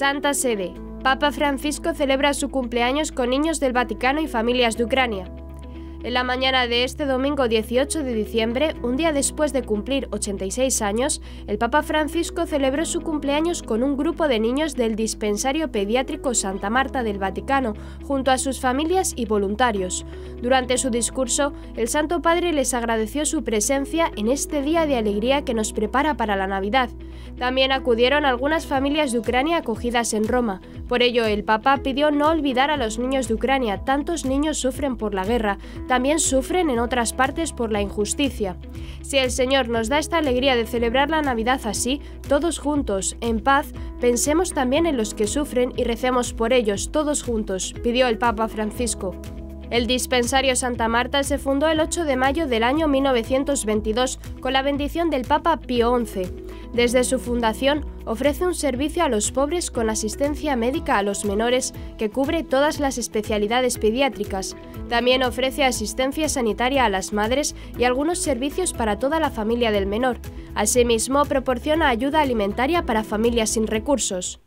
Santa Sede. Papa Francisco celebra su cumpleaños con niños del Vaticano y familias de Ucrania. En la mañana de este domingo 18 de diciembre, un día después de cumplir 86 años, el Papa Francisco celebró su cumpleaños con un grupo de niños del Dispensario Pediátrico Santa Marta del Vaticano, junto a sus familias y voluntarios. Durante su discurso, el Santo Padre les agradeció su presencia en este día de alegría que nos prepara para la Navidad. También acudieron algunas familias de Ucrania acogidas en Roma. Por ello, el Papa pidió no olvidar a los niños de Ucrania. Tantos niños sufren por la guerra, también sufren en otras partes por la injusticia. Si el Señor nos da esta alegría de celebrar la Navidad así, todos juntos, en paz, pensemos también en los que sufren y recemos por ellos, todos juntos, pidió el Papa Francisco. El Dispensario Santa Marta se fundó el 8 de mayo del año 1922 con la bendición del Papa Pío XI. Desde su fundación ofrece un servicio a los pobres con asistencia médica a los menores que cubre todas las especialidades pediátricas. También ofrece asistencia sanitaria a las madres y algunos servicios para toda la familia del menor. Asimismo, proporciona ayuda alimentaria para familias sin recursos.